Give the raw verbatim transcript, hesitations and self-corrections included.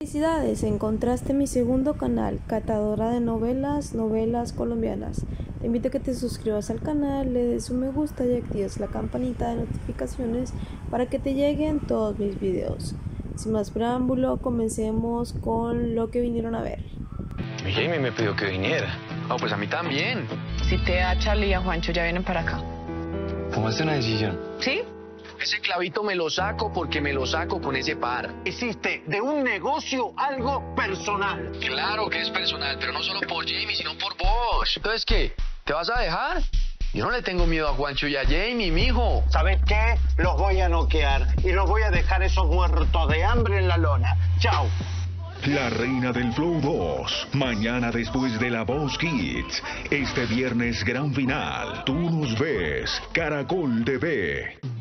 Felicidades, encontraste mi segundo canal, catadora de novelas, novelas colombianas. Te invito a que te suscribas al canal, le des un me gusta y actives la campanita de notificaciones para que te lleguen todos mis videos. Sin más preámbulo, comencemos con lo que vinieron a ver. Mi Jamie me pidió que viniera. Ah, pues a mí también. Si te a Charlie y a Juancho ya vienen para acá. ¿Tomaste una decisión? ¿Sí? Ese clavito me lo saco porque me lo saco con ese par. Hiciste de un negocio algo personal. Claro que es personal, pero no solo por Jamie, sino por vos. Entonces, ¿qué? ¿Te vas a dejar? Yo no le tengo miedo a Juancho y a Jamie, mijo. ¿Sabes qué? Los voy a noquear y los voy a dejar esos muertos de hambre en la lona. Chao. La Reina del Flow dos, mañana después de La Voz Kids. Este viernes gran final, tú nos ves, Caracol T V.